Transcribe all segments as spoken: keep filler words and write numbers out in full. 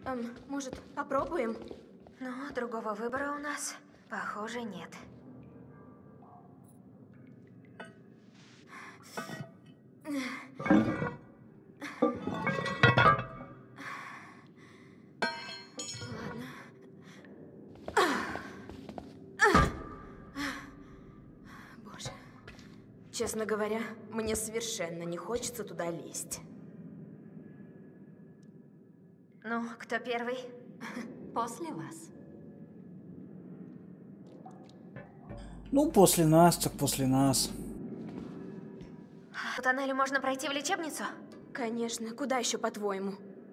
Эм, может, попробуем? Ну, другого выбора у нас, похоже, нет. Ладно. Боже. Честно говоря, мне совершенно не хочется туда лезть. Ну, кто первый? После вас. Ну, после нас, так после нас. По тоннелю можно пройти в лечебницу? Конечно. Куда еще, по-твоему?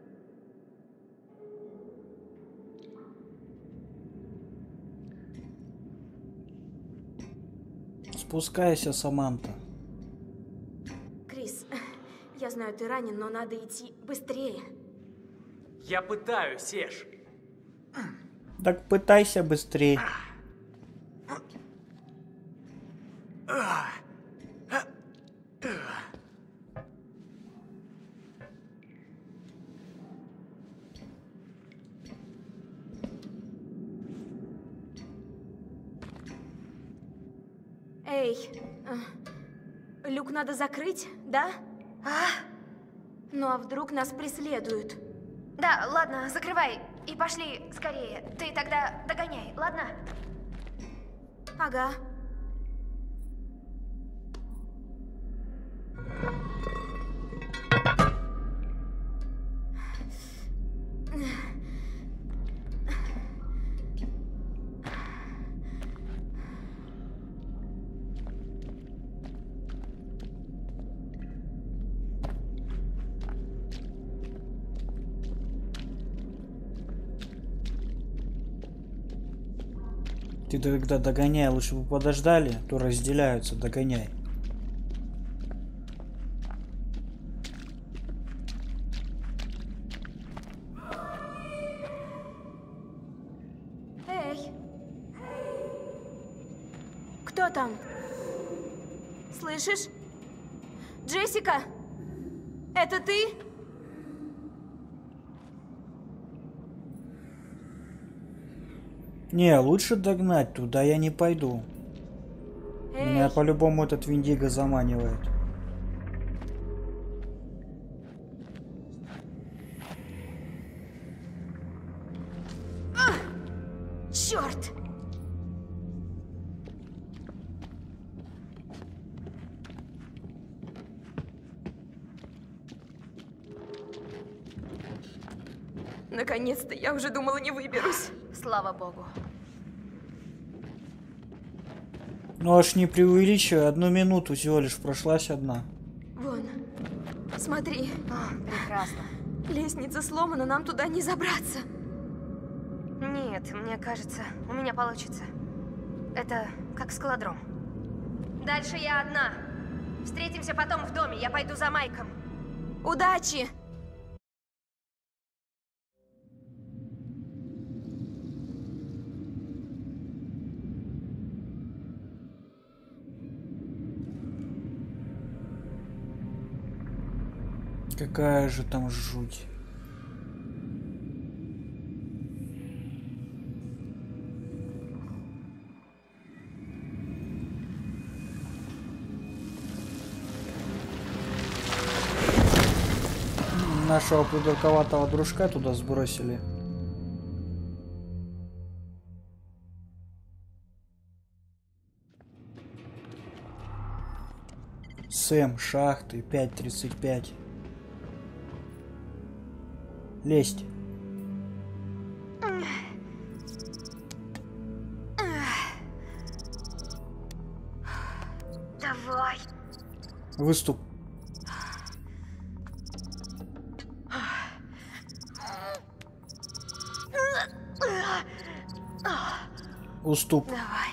Спускайся, Саманта. Крис, я знаю, ты ранен, но надо идти быстрее. Я пытаюсь, Эш. Так пытайся быстрее. Эй, э, люк надо закрыть, да? А? Ну а вдруг нас преследуют? Да, ладно, закрывай. И пошли скорее. Ты тогда догоняй, ладно? Ага. Ты тогда догоняй, лучше бы подождали, то разделяются, догоняй. Эй! Кто там? Слышишь? Джессика? Это ты? Не, лучше догнать, туда я не пойду. Эй! Меня по-любому этот Виндиго заманивает. Черт! Наконец-то, я уже думала, не выберусь. Слава богу. Ну аж не преувеличивай, одну минуту всего лишь прошлась одна. Вон, смотри. О, прекрасно. Лестница сломана, нам туда не забраться. Нет, мне кажется, у меня получится. Это как скалодром. Дальше я одна. Встретимся потом в доме, я пойду за Майком. Удачи! Какая же там жуть. Нашего придурковатого дружка туда сбросили. Сэм, шахты, пять тридцать пять. Лезть. Давай. Выступ. Уступ. Давай.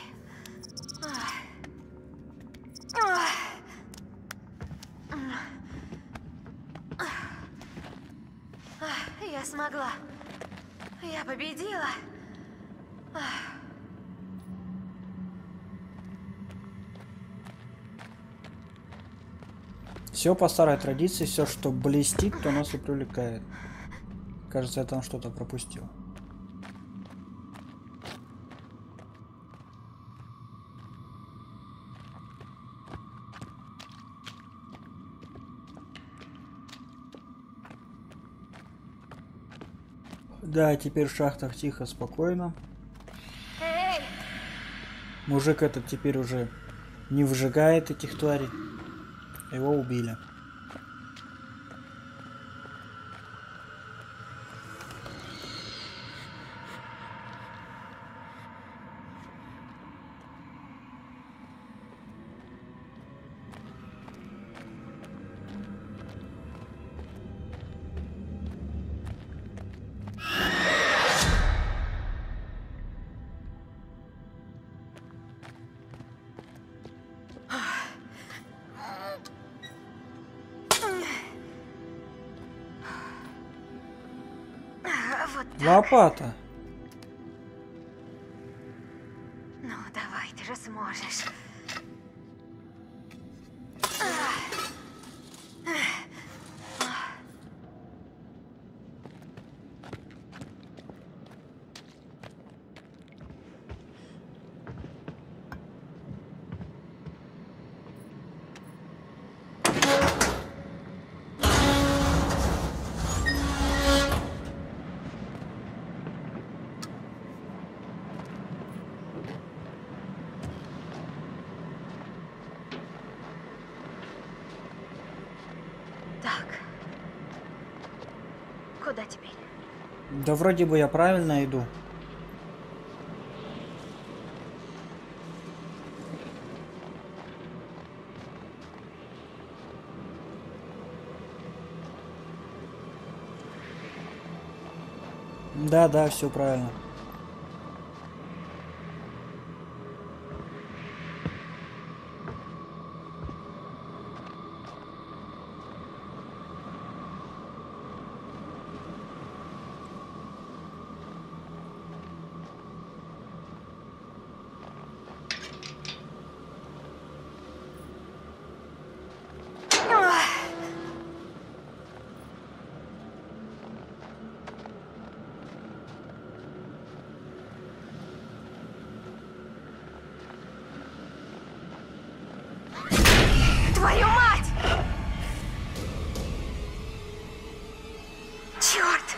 Я смогла. Я победила. Все по старой традиции, все, что блестит, то нас и привлекает. Кажется, я там что-то пропустил. Да, теперь в шахтах тихо, спокойно. Эй! Мужик этот теперь уже не выжигает этих тварей. Его убили. Вот так. Лопата. Ну, давай, ты же сможешь. Так. Куда теперь? Да вроде бы я правильно иду. Да, да, все правильно. Твою мать! Черт!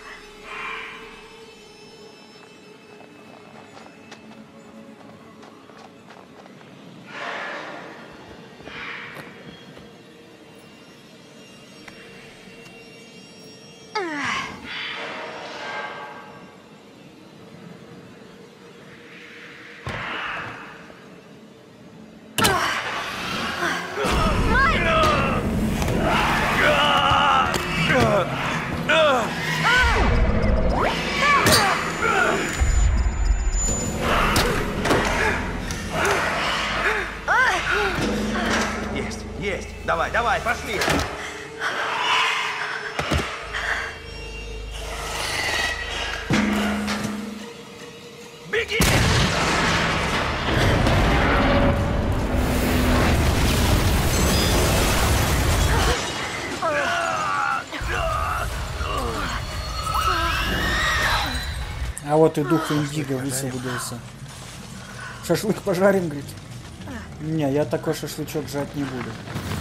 Есть, есть. Давай, давай, пошли. Беги! А вот и дух Индиго высвободился. Шашлык пожарим, говорит. Не, я такой шашлычок жать не буду.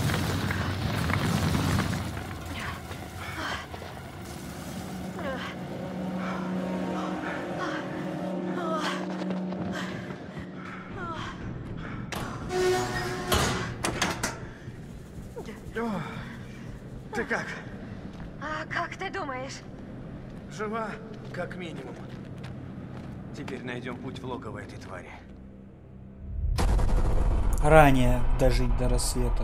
О, ты как? А как ты думаешь? Жива, как минимум. Теперь найдем путь в логово этой твари. Ранее дожить до рассвета.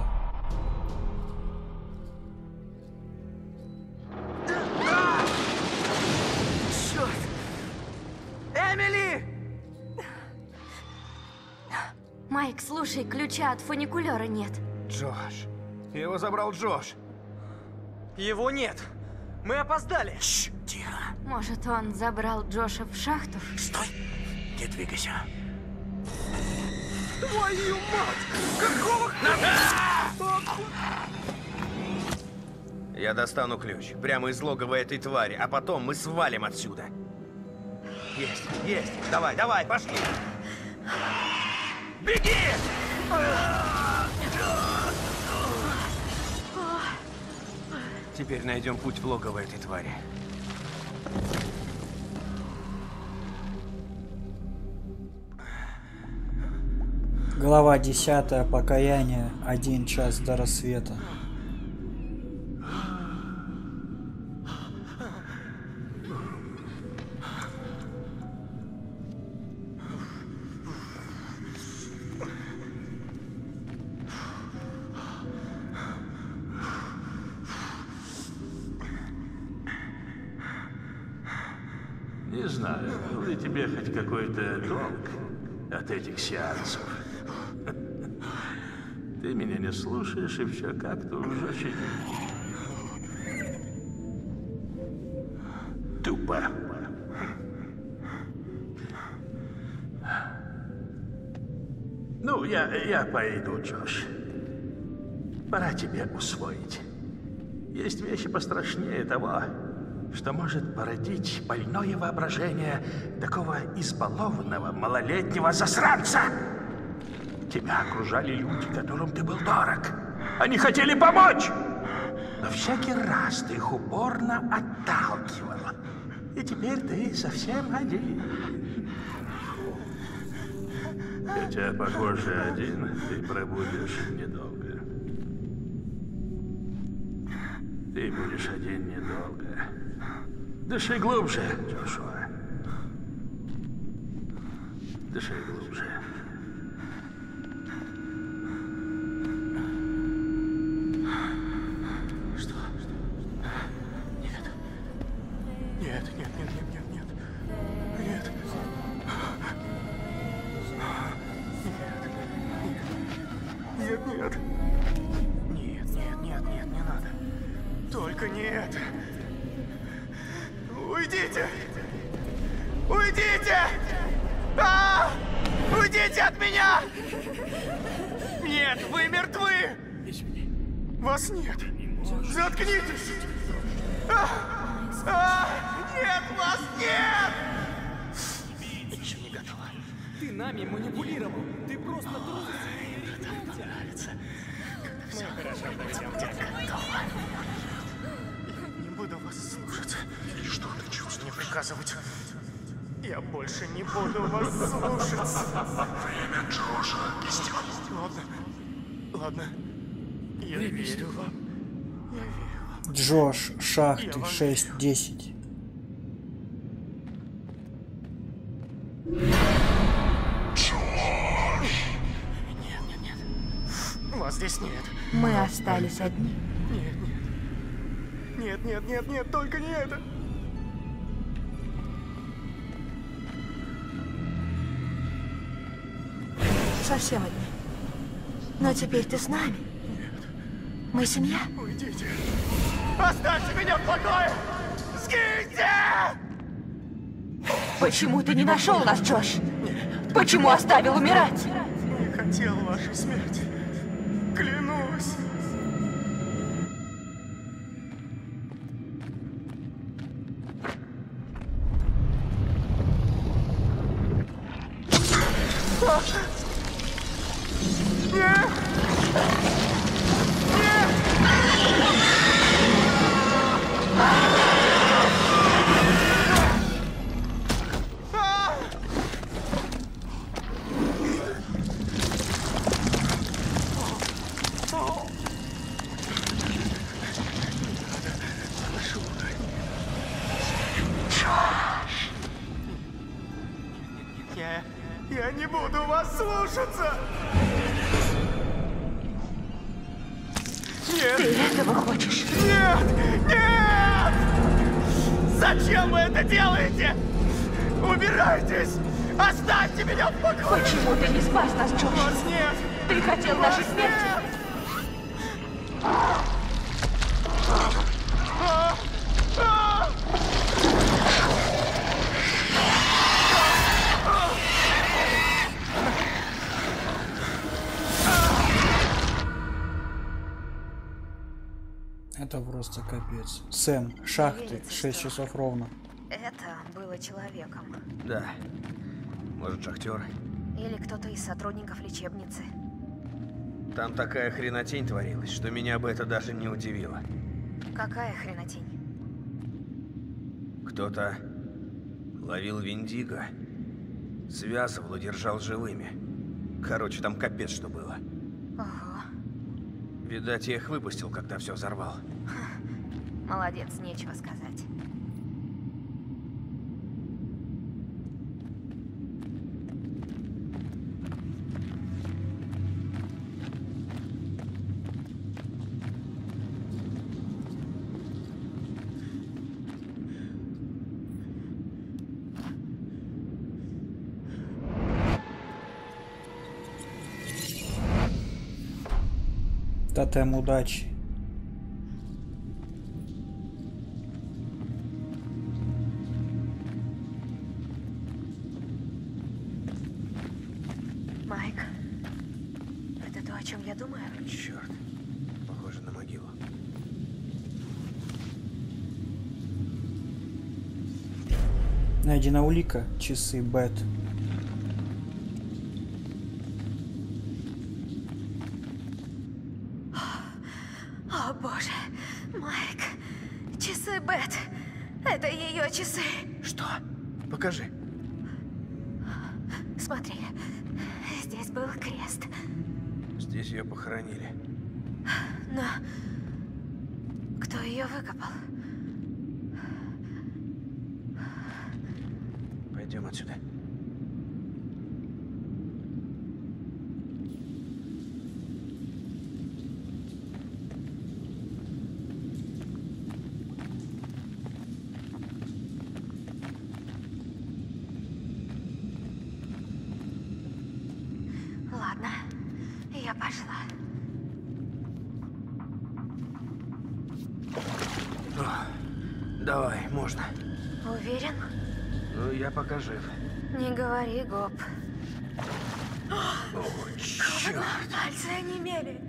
Черт! Эмили! Майк, слушай, ключа от фуникулера нет. Джош. Его забрал Джош. Его нет. Мы опоздали. Шш, тихо. Может, он забрал Джоша в шахту? Стой! Не двигайся. Твою мать! Какого хрена? Я достану ключ прямо из логова этой твари, а потом мы свалим отсюда. Есть, есть. Давай, давай, пошли. Беги! Теперь найдем путь в логово этой твари. Глава десятая. Покаяние. Один час до рассвета. Не знаю, был ли тебе хоть какой-то толк от этих сеансов. Ты меня не слушаешь, и все как-то уж очень тупо. Ну, я, я пойду, Джош. Пора тебе усвоить. Есть вещи пострашнее того, что может породить больное воображение такого избалованного малолетнего засранца. Тебя окружали люди, которым ты был дорог. Они хотели помочь. Но всякий раз ты их упорно отталкивал. И теперь ты совсем один. Хотя, похоже, один ты пробудешь недолго. Ты будешь один недолго. Дыши глубже, Джошуа. Дыши глубже. Что? Нет. Нет, нет, нет, нет, нет, нет. Нет. Нет, нет. Нет, нет, нет, нет, не надо. Только не это. Уйдите! Уйдите! А! Уйдите от меня! Нет, вы мертвы! Вас нет! Заткнитесь! А! А! Нет, вас нет! Еще не готова. Ты нами манипулировал. Ты просто трус. Это нравится. Все хорошо, пойдемте. Готова. Я не буду вас слушаться. И что ты чувствуешь? Не приказывать. Я больше не буду вас слушаться. Время Джоша истекло. Ладно. Ладно. Я верю вам. Я верю вам. Джош. Шахты. шесть десять. Нет, нет, нет. Вас здесь нет. Мы остались одни. Нет, нет. Нет, нет, нет, нет, только не это. Совсем одни. Но теперь ты с нами. Мы семья. Уйдите. Оставьте меня в покое! Сгиньте! Почему ты не нашел нас, Джош? Почему оставил умирать? Не хотел вашей смерти. Клянусь. Нет! Нет! Я... я не буду вас слушаться! Нет! Ты этого хочешь? Нет! Нет! Зачем вы это делаете? Убирайтесь! Оставьте меня в покое! Почему ты не спас нас, Джош? Вас нет! Ты хотел нашей смерти? Нет! А! А! Это вроде Просто капец. Сэм, шахты, верится, шесть что- часов ровно. Это было человеком. Да. Может, шахтер? Или кто-то из сотрудников лечебницы. Там такая хренотень творилась, что меня бы это даже не удивило. Какая хренотень? Кто-то ловил Виндиго, связывал и держал живыми. Короче, там капец что было. Ого. Видать, я их выпустил, когда все взорвал. Молодец, нечего сказать. Тотем удачи. Майк, это то, о чем я думаю? Черт. Похоже на могилу. Найдена улика. Часы Бет. О боже, Майк, часы Бет. Это ее часы. Что? Покажи. Смотри, здесь был крест. Здесь ее похоронили. Но кто ее выкопал? Пойдем отсюда. Ладно, я пошла. Давай, можно. Уверен? Ну, я пока жив. Не говори, Гоп. О, черт. Пальцы онемели.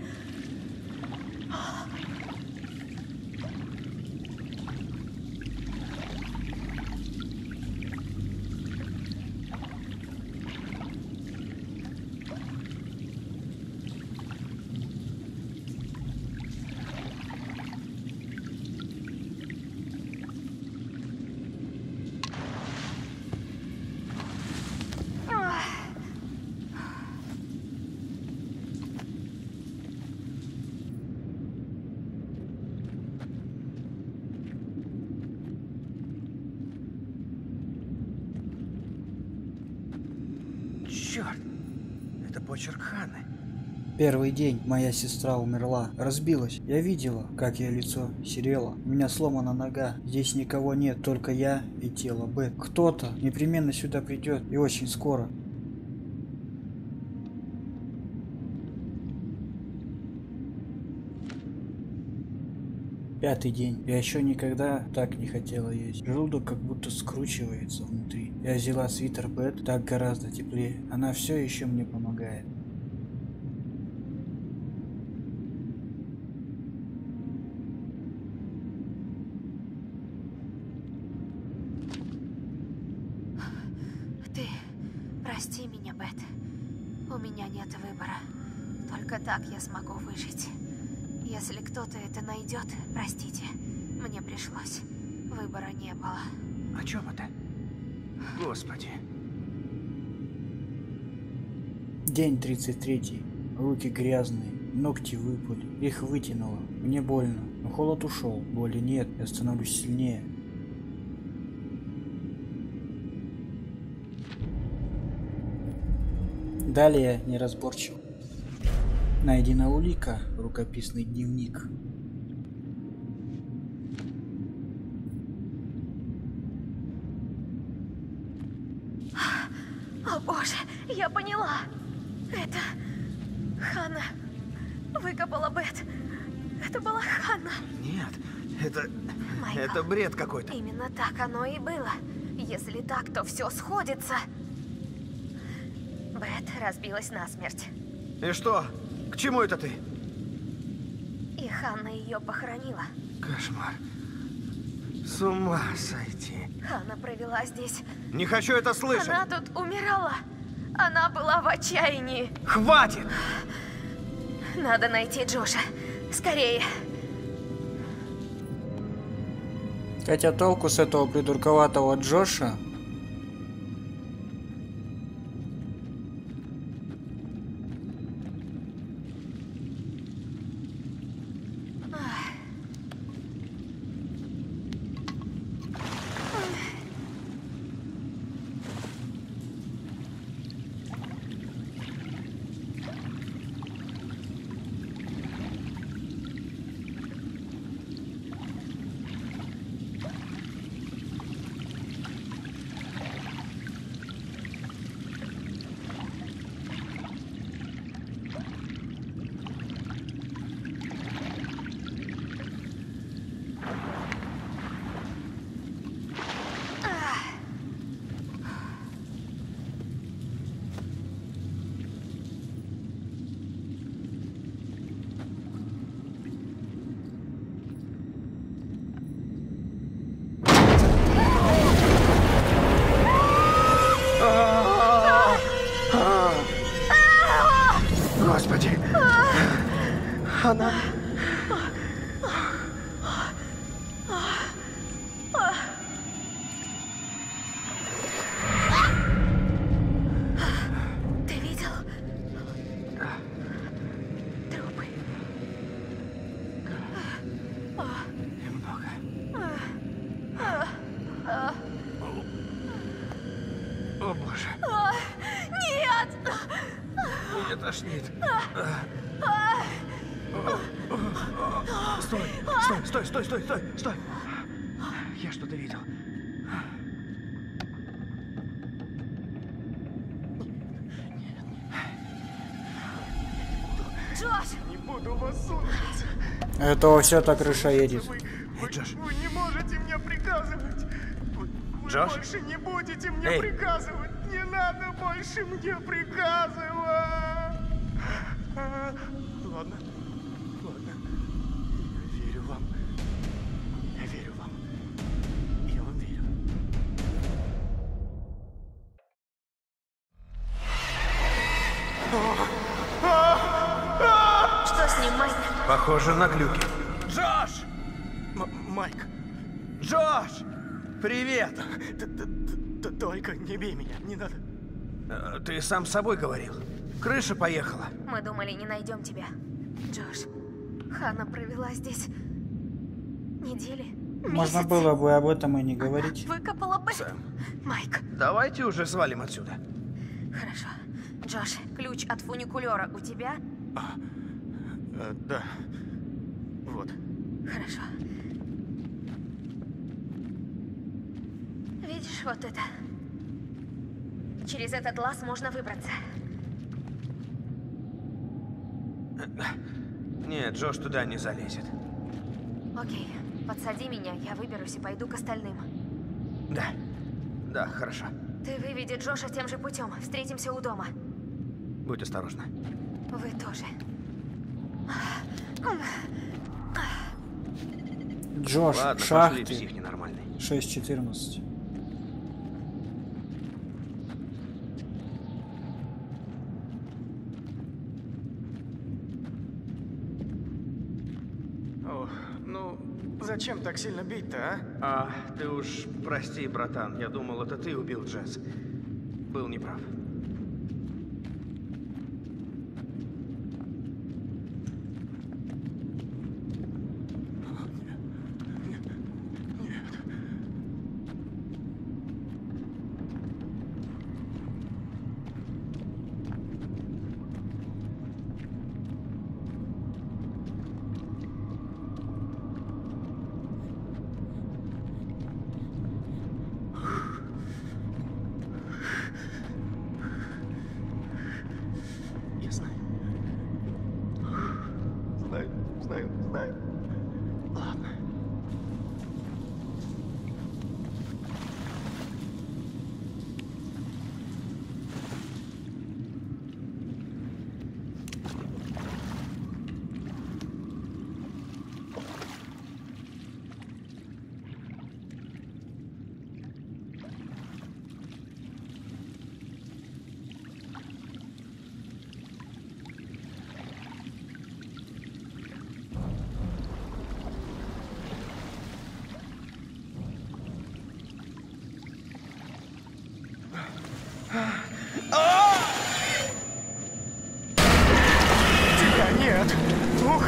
Черт. Это почерк Ханны. Первый день моя сестра умерла, разбилась. Я видела, как ее лицо серело. У меня сломана нога. Здесь никого нет, только я и тело Бет. Кто-то непременно сюда придет, и очень скоро. Пятый день. Я еще никогда так не хотела есть. Желудок как будто скручивается внутри. Я взяла свитер Бет, так гораздо теплее. Она все еще мне помогает. Ты прости меня, Бет. У меня нет выбора. Только так я смогу выжить. Если кто-то это найдет, простите, мне пришлось. Выбора не было. О чем это? Господи. День тридцать третий. Руки грязные, ногти выпали. Их вытянуло. Мне больно. Но холод ушел. Боли нет. Я становлюсь сильнее. Далее неразборчиво. Найдена улика. Рукописный дневник. О боже, я поняла. Это Ханна выкопала Бет. Это была Ханна. Нет, это... Майкл. Это бред какой-то. Именно так оно и было. Если так, то все сходится. Бет разбилась насмерть. И что? К чему это ты? И Ханна ее похоронила. Кошмар. С ума сойти. Она провела здесь. Не хочу это слышать. Она тут умирала. Она была в отчаянии. Хватит! Надо найти Джоша. Скорее. Хотя толку с этого придурковатого Джоша. Господи! Она... Ты видел? Трупы. Немного. О боже. Нет! Меня тошнит. Стой, стой, стой, стой, стой, стой, стой. Я что-то видел. Джош! Не буду вас слушаться. Это все так крыша едет. Эй, Джош. Вы не можете мне приказывать. Вы, вы Джош? больше не будете мне Эй. приказывать. Не надо больше мне приказывать. А, Ладно, ладно. Я верю вам. Я верю вам. Я вам верю. Что с ним, Майк? Похоже на глюки. Джош! М- Майк, Джош! Привет! т- т- т- только не бей меня, не надо. Э, Ты сам с собой говорил. Крыша поехала. Мы думали, не найдем тебя. Джош, Ханна провела здесь недели, Можно месяцы. было бы об этом и не говорить. Выкопала бы. Сэм. Майк, Давайте уже свалим отсюда. хорошо. Джош, ключ от фуникулера у тебя? Э, да. Вот. Хорошо. Видишь вот это? Через этот лаз можно выбраться. Нет, Джош туда не залезет. Окей, подсади меня, я выберусь и пойду к остальным. Да. Да, хорошо. Ты выведи Джоша тем же путем. Встретимся у дома. Будь осторожна. Вы тоже. Джош, Ладно, пошли, шахты. псих ненормальный. шесть четырнадцать. Ох, ну, зачем так сильно бить-то, а? А, ты уж прости, братан. Я думал, это ты убил Джесс. Был неправ.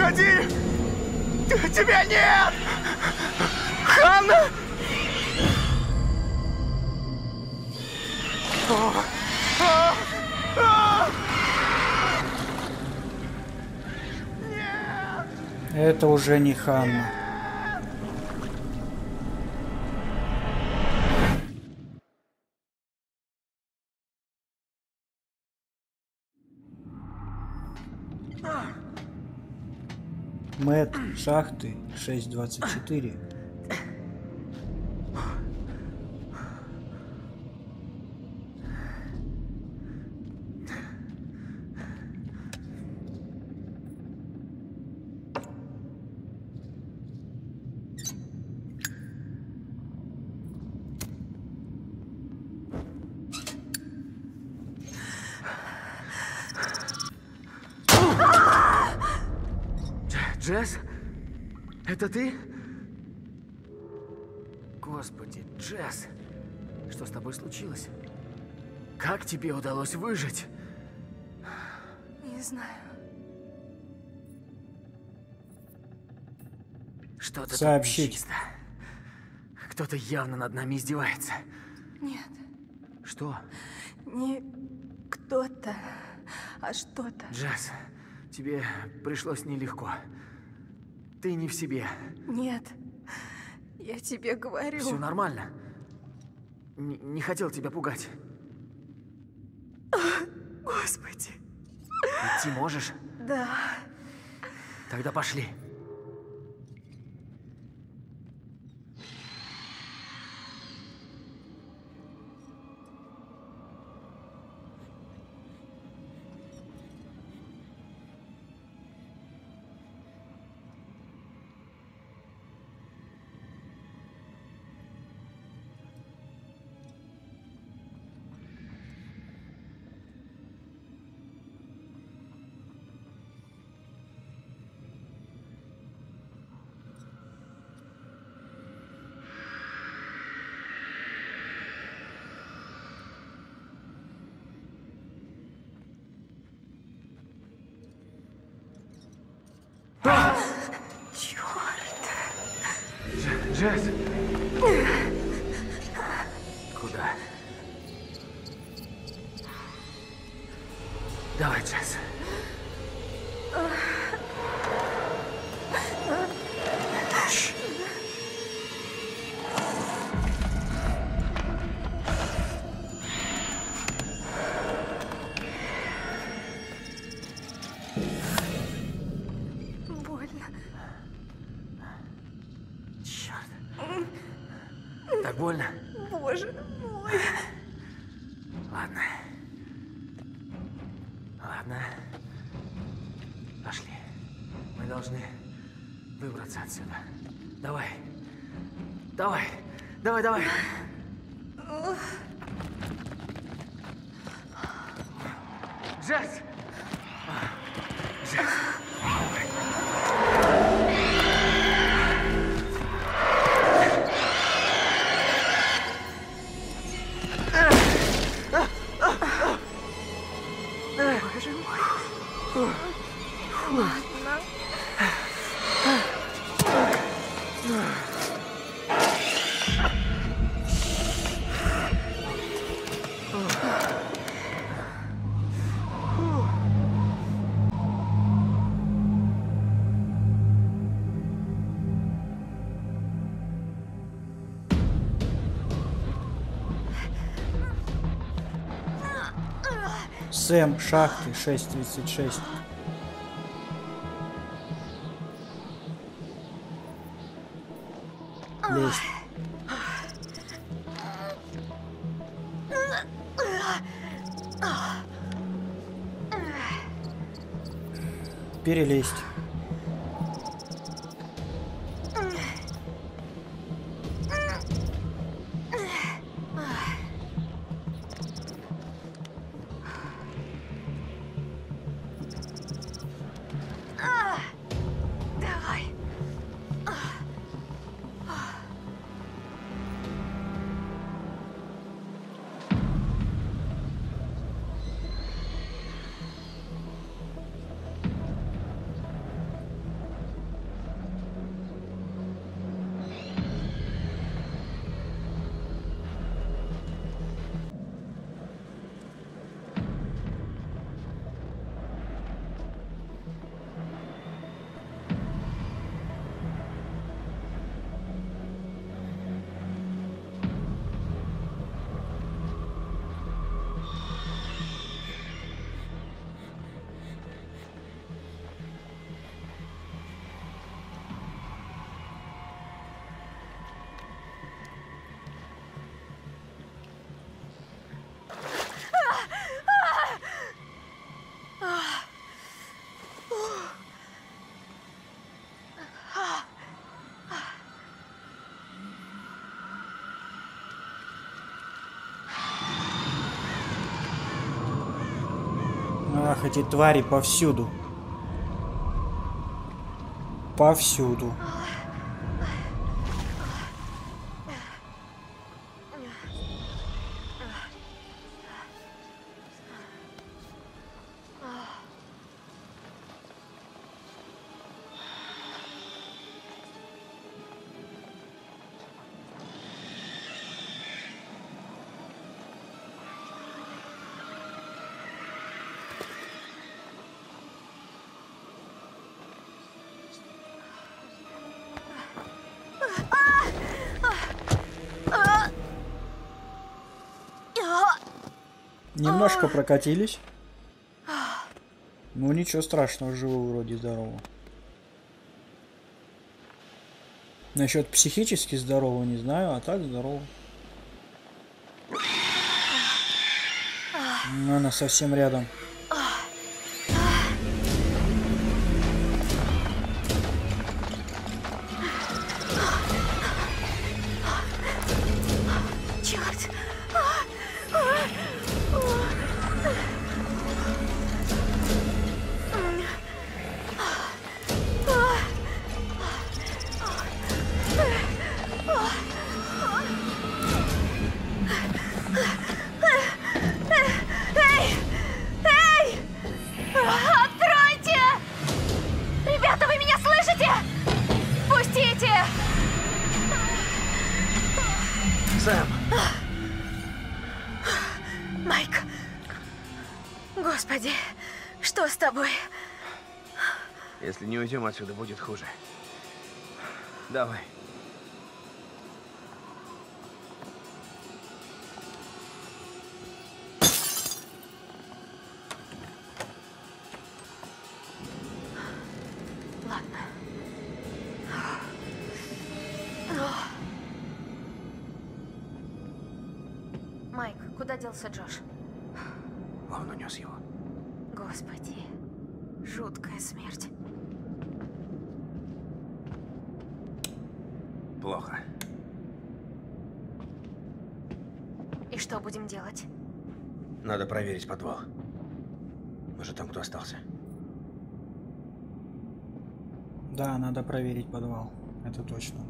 Уходи! Тебя нет! Ханна! О! А! А! Это уже не Ханна. Мэтт, шахты шесть двадцать четыре. Джесс? Это ты? Господи, Джесс, что с тобой случилось? Как тебе удалось выжить? Не знаю. Что-то Сообщить. нечисто. Кто-то явно над нами издевается. Нет, Что? не кто-то, а что-то. Джесс, тебе пришлось нелегко. Ты не в себе. Нет, я тебе говорю. Все нормально. Н- не хотел тебя пугать. Господи. Идти можешь? Да. Тогда пошли. Джесс! Куда? Давай, Джесс. Шш. Больно. Черт. Так больно? Боже мой. Ладно. Ладно. Пошли. Мы должны выбраться отсюда. Давай. Давай. Давай, давай. Джесс! Джесс! Боже мой. Ладно. Сэм, шахты шесть тридцать шесть. Лезть. Перелезть. Давай. Ах, эти твари повсюду. Повсюду. Немножко прокатились. Ну ничего страшного, живы вроде, здорово. Насчет психически здорового не знаю, а так здорово. Она совсем рядом. Черт! Эй! Эй! Откройте! Ребята, вы меня слышите? Пустите! Сэм! Майк! Господи, что с тобой? Если не уйдем отсюда, будет хуже. Давай. Ладно. Майк, куда делся Джош? Он унес его. Господи, жуткая смерть. Плохо. И что будем делать? Надо проверить подвал. Может, там кто остался? Да, надо проверить подвал. Это точно.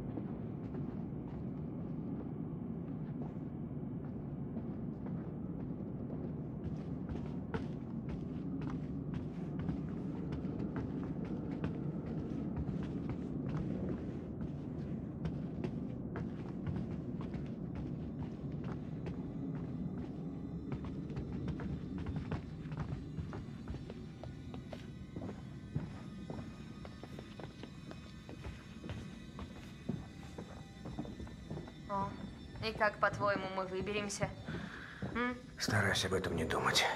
О, и как, по-твоему, мы выберемся? М? Старайся об этом не думать.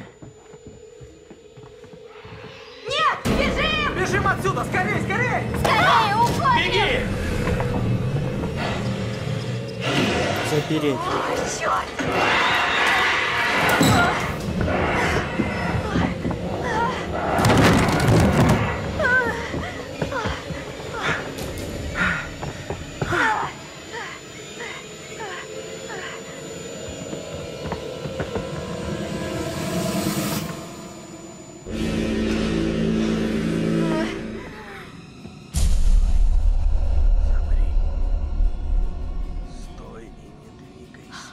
Нет! Бежим! Бежим отсюда! Скорей, скорей! Скорее, уходим! Беги! Запереть. Черт! Замри. Стой и не двигайся.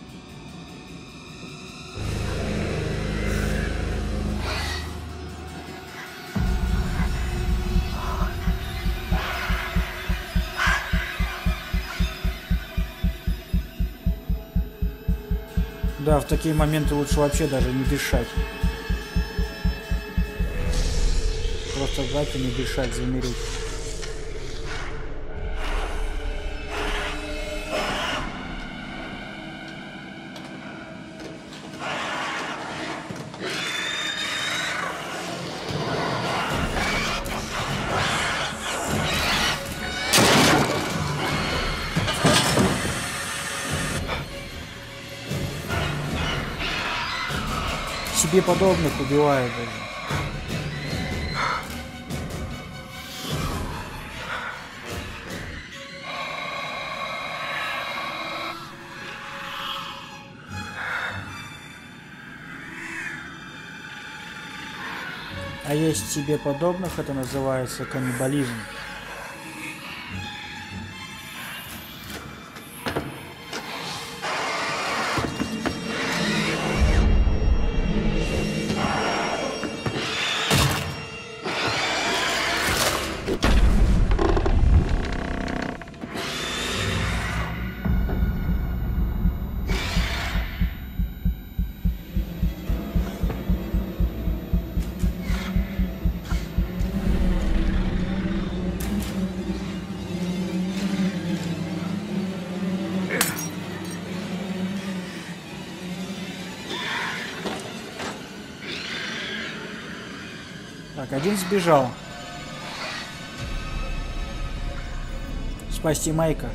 Да, в такие моменты лучше вообще даже не дышать. Просто взять и не дышать, замереть. Себе подобных убивают даже. А есть себе подобных, это называется каннибализм. Так, один сбежал. Спасти Майка.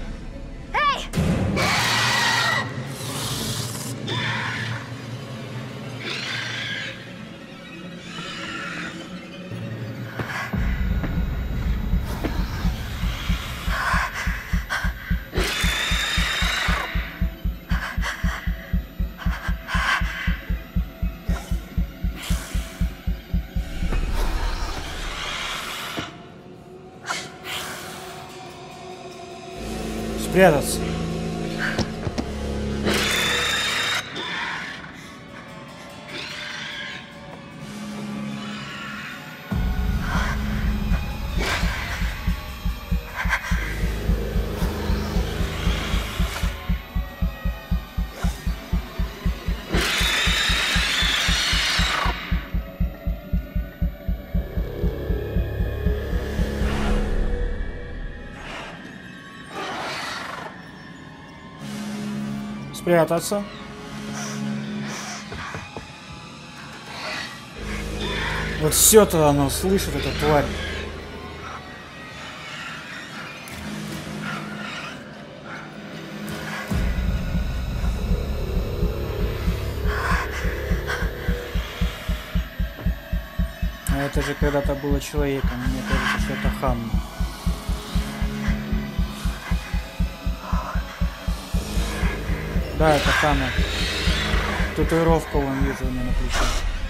Спрятаться. Спрятаться. Вот все-то оно слышит, эта тварь. А это же когда-то было человеком. Мне кажется, что это Ханна. Да, это Ханна. Татуировка вон вижу у меня на плече.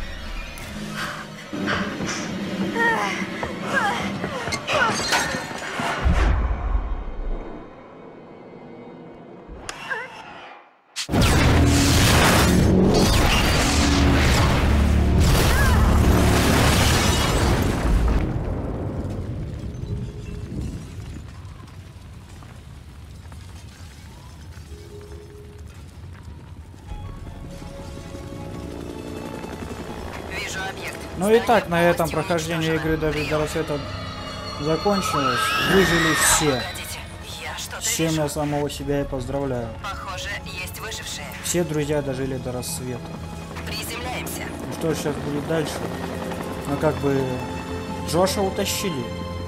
Ну и так, на этом прохождение игры даже до рассвета закончилось. Выжили все. С чем я самого себя и поздравляю. Похоже, есть выжившие. Все друзья дожили до рассвета. Приземляемся. Ну что сейчас будет дальше? Ну как бы Джоша утащили.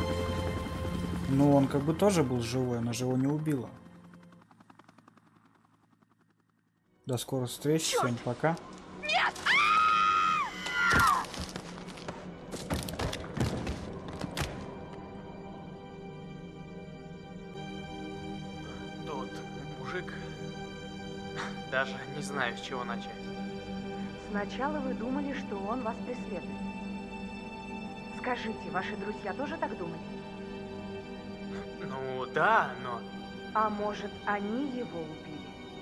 Ну он как бы тоже был живой, она же его не убила. До скорых встреч, всем пока. Нет! Тот мужик... Даже не знаю, с чего начать. Сначала вы думали, что он вас преследует. Скажите, ваши друзья тоже так думали? Ну да, но... А может, они его убили?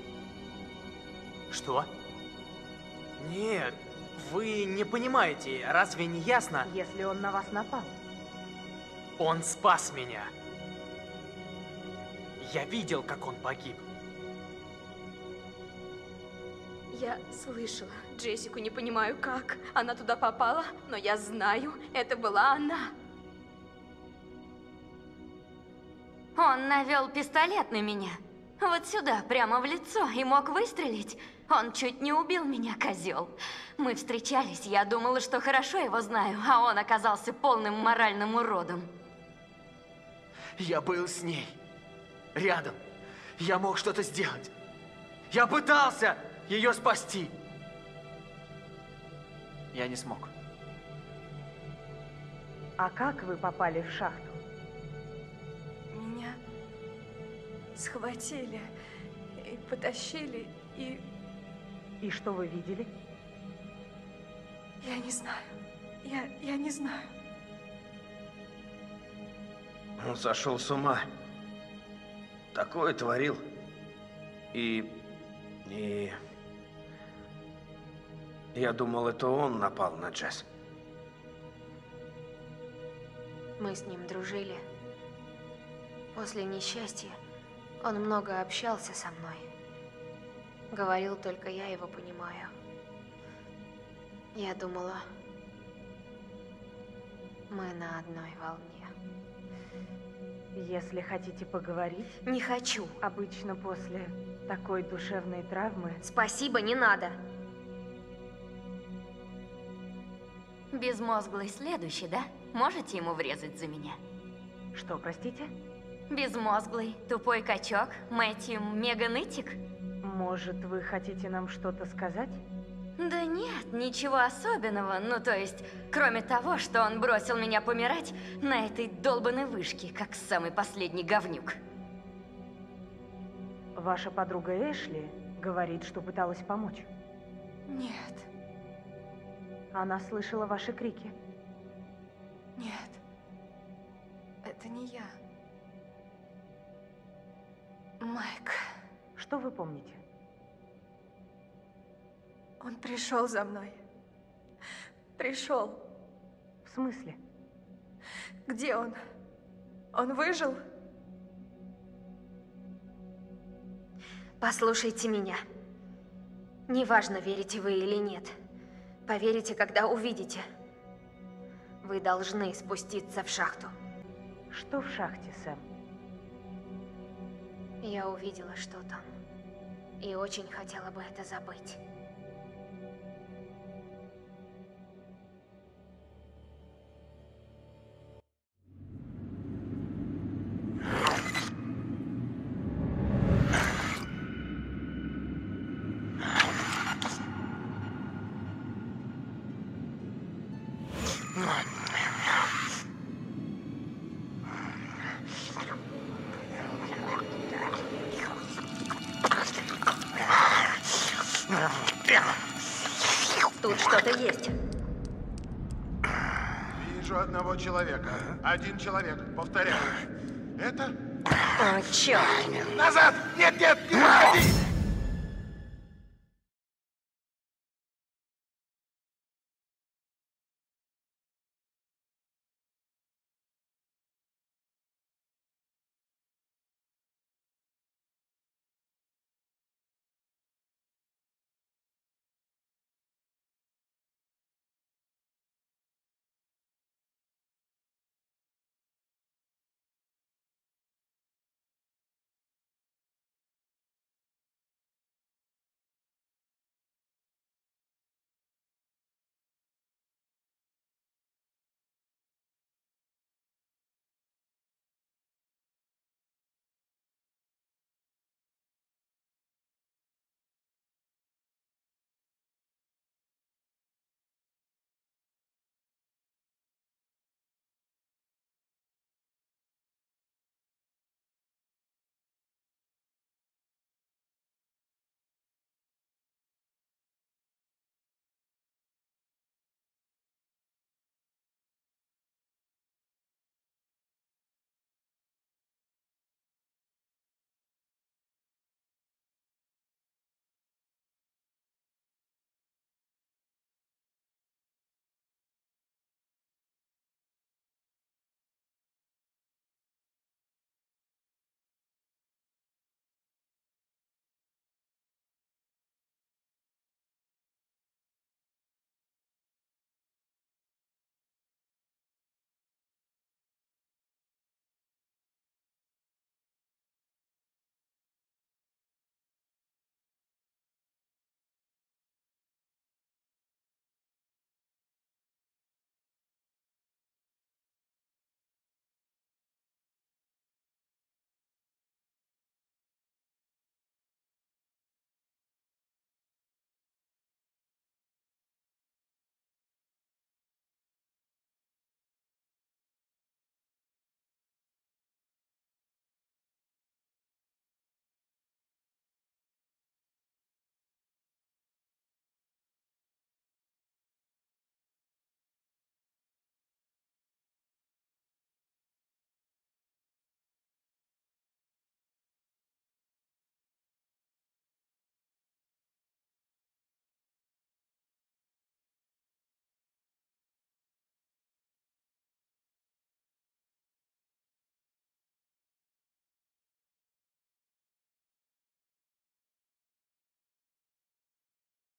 Что? Нет, вы не понимаете, разве не ясно? Если он на вас напал. Он спас меня. Я видел, как он погиб. Я слышала Джессику, не понимаю как. Она туда попала, но я знаю, это была она. Он навел пистолет на меня. Вот сюда, прямо в лицо, и мог выстрелить. Он чуть не убил меня, козел. Мы встречались, я думала, что хорошо его знаю, а он оказался полным моральным уродом. Я был с ней. Рядом. Я мог что-то сделать. Я пытался ее спасти. Я не смог. А как вы попали в шахту? Меня схватили и потащили, и... И что вы видели? Я не знаю. Я, я не знаю. Он сошел с ума. Такое творил. И... И... Я думал, это он напал на Джесс. Мы с ним дружили. После несчастья он много общался со мной. Говорил, только я его понимаю. Я думала, мы на одной волне. Если хотите поговорить, Не хочу. обычно после такой душевной травмы... Спасибо, не надо. Безмозглый следующий, да? Можете ему врезать за меня? Что, простите? Безмозглый, тупой качок, Мэтью Меганытик? Может, вы хотите нам что-то сказать? Да нет, ничего особенного. Ну, то есть, кроме того, что он бросил меня помирать на этой долбанной вышке, как самый последний говнюк. Ваша подруга Эшли говорит, что пыталась помочь. Нет, Она слышала ваши крики. нет. Это не я. Майк, Что вы помните? он пришел за мной. Пришел. В смысле? Где он? Он выжил? Послушайте меня. Неважно, верите вы или нет. Поверите, когда увидите. Вы должны спуститься в шахту. Что в шахте, Сэм? Я увидела, что там. И очень хотела бы это забыть. Тут что-то есть. Вижу одного человека. Один человек. Повторяю. Это? О, черт! Назад! Нет, нет, не подходи!